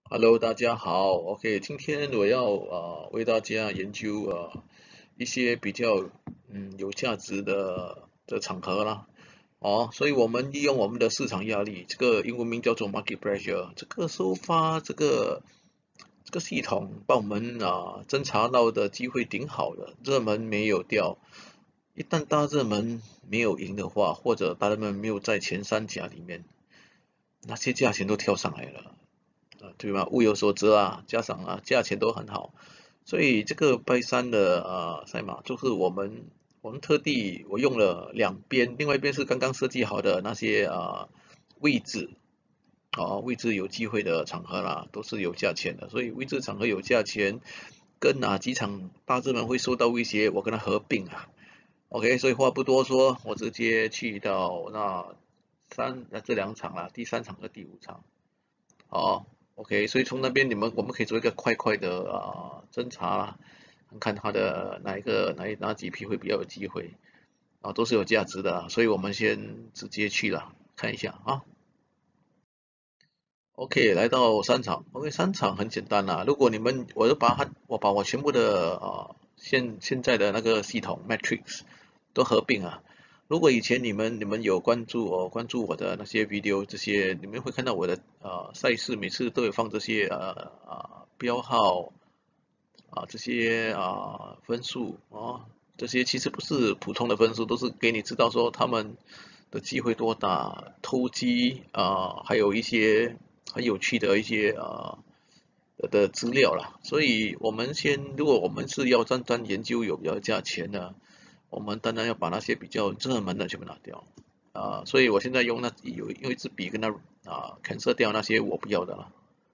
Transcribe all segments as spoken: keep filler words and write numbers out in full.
Hello，大家好。OK，今天我要呃为大家研究呃一些比较嗯有价值的的场合啦。哦，所以我们利用我们的市场压力，这个英文名叫做 market pressure，这个收发这个这个系统帮我们啊侦查到的机会顶好的，热门没有掉。一旦大热门没有赢的话，或者大热门没有在前三甲里面，那些价钱都跳上来了。啊，对吧？物有所值啊，加上啊，价钱都很好，所以这个拜山的啊赛马就是我们我们特地我用了两边，另外一边是刚刚设计好的那些啊位置，啊位置有机会的场合啦，都是有价钱的，所以位置场合有价钱，跟哪几场大热门会受到威胁，我跟它合并啊。OK，所以话不多说，我直接去到那三那这两场啦，第三场和第五场。好，OK，所以从那边你们我们可以做一个快快的啊侦查啦，看看它的哪一个哪一哪几批会比较有机会啊，都是有价值的啦，所以我们先直接去了，看一下啊。OK，来到三场，OK，三场很简单啦。如果你们，我就把它，我把我全部的啊现现在的那个系统 matrix 都合并啊。如果以前你们你们有关注我关注我的那些 video 这些，你们会看到我的呃赛事每次都有放这些呃啊标号啊这些啊分数啊这些其实不是普通的分数，都是给你知道说他们的机会多大，投机啊还有一些很有趣的一些啊的资料啦。所以我们先，如果我们是要单单研究有比较价钱的。我们当然要把那些比较热门的全部拿掉啊，所以我现在用那有用一支笔跟它啊 cancel 掉那些我不要的了。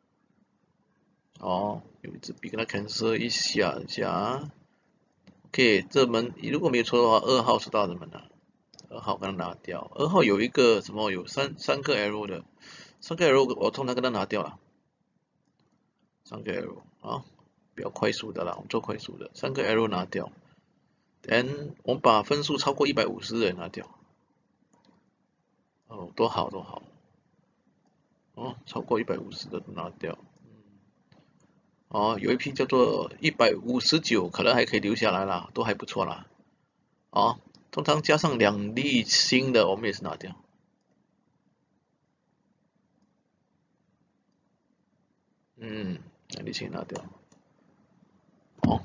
哦，有一支笔跟它 cancel 一下一下。OK，热门如果没有错的话，二号是大热门的，二号跟它拿掉。二号有一个什么有三三个 arrow 的，三个 arrow 我通常跟它拿掉了，三个 arrow 啊，比较快速的啦，我们做快速的，三个 arrow 拿掉。Then 我们把分数超过一百五十的拿掉。哦，多好多好。哦，超过一百五十的拿掉。哦，有一批叫做一百五十九，可能还可以留下来啦，都还不错啦。哦，通常加上两粒星的，我们也是拿掉。嗯，两粒星拿掉。哦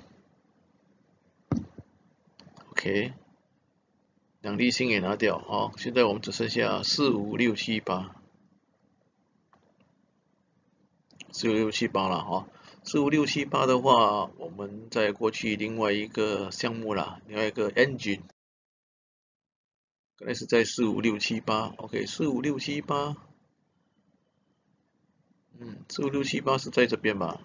，OK，两粒星也拿掉。哦，现在我们只剩下四五六七八，四五六七八了哈。四五六七八的话，我们再过去另外一个项目啦，另外一个 engine。刚才是在四五六七八，OK，四五六七八，嗯，四五六七八是在这边吧？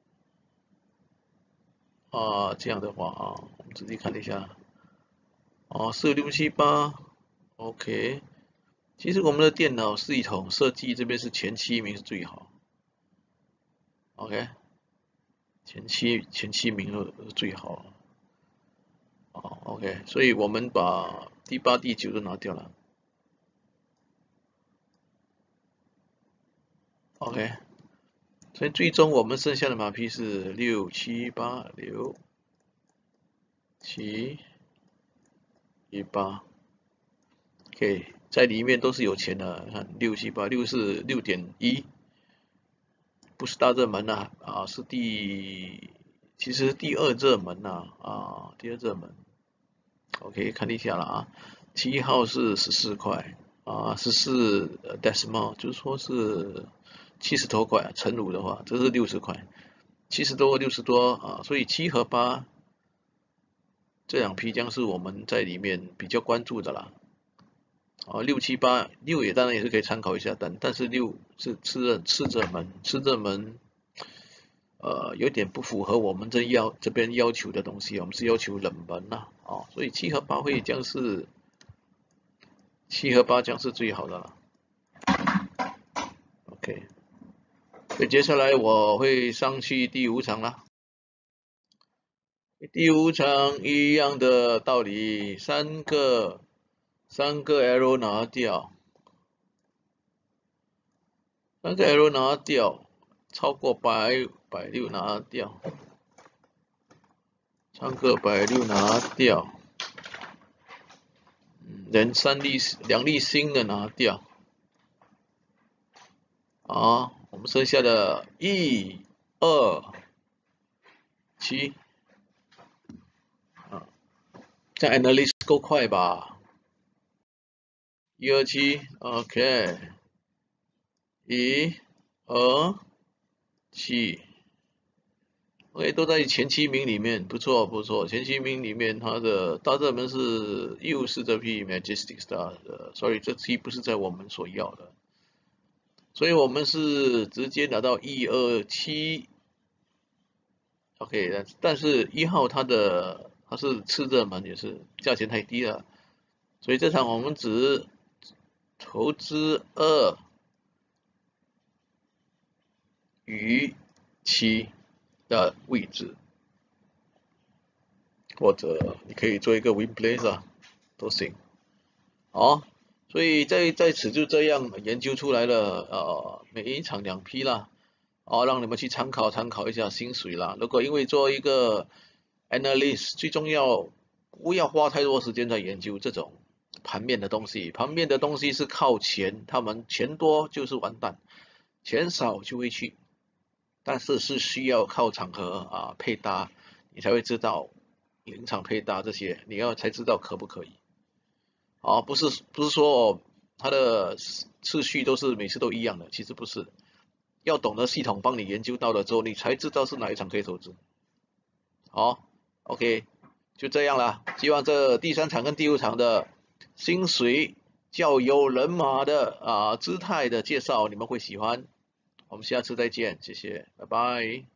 啊，这样的话啊，我们仔细看一下，哦，四五六七八，OK，其实我们的电脑系统设计这边是前七名是最好，OK，前七前七名是最好，哦，OK，所以我们把第八、第九都拿掉了，OK，所以最终我们剩下的马匹是六七八六七一八，OK，在里面都是有钱的，看六七八六是六点一，不是大热门呐，啊，是第其实第二热门呐，啊，第二热门，OK，看一下了啊，七号是十四块，啊，十四 decimal，就是说是七十多块，乘五的话，这是六十块，七十多六十多啊，所以七和八这两批将是我们在里面比较关注的啦。啊，六七八六也当然也是可以参考一下，但但是六是吃热吃热门，吃热门，呃，有点不符合我们这要这边要求的东西，我们是要求冷门呐，啊，所以七和八会将是七和八将是最好的了，OK，所以接下来我会上去第五场了，第五场一样的道理，三个三个 arrow 拿掉，三个 arrow 拿掉。 超过百百六拿掉，超过百六拿掉，嗯，连三粒两粒星的拿掉，啊，我们剩下的一、二、七，啊，这样 analysis 够快吧？一、二、七 ，OK，一、二、七。OK，都在前七名里面，不错不错。前七名里面，它的大热门是又是这批 Majestic Star 的，所以这批不是在我们所要的，所以我们是直接拿到一二七。OK，但但是一号它的它是次热门，也是价钱太低了，所以这场我们只投资二与七的位置。或者你可以做一个 win place 啊，都行。好，所以在在此就这样研究出来了，呃，每一场两批啦，哦，让你们去参考参考一下薪水啦。如果因为做一个 analyst，最重要不要花太多时间在研究这种盘面的东西，盘面的东西是靠钱，他们钱多就是完蛋，钱少就会去，但是是需要靠场合啊配搭，你才会知道。临场配搭这些，你要才知道可不可以。好，不是不是说哦，它的次序都是每次都一样的，其实不是。要懂得系统帮你研究到了之后，你才知道是哪一场可以投资。好，OK，就这样啦。希望这第三场跟第五场的薪水较有人马的啊姿态的介绍，你们会喜欢。我们下次再见，谢谢，拜拜。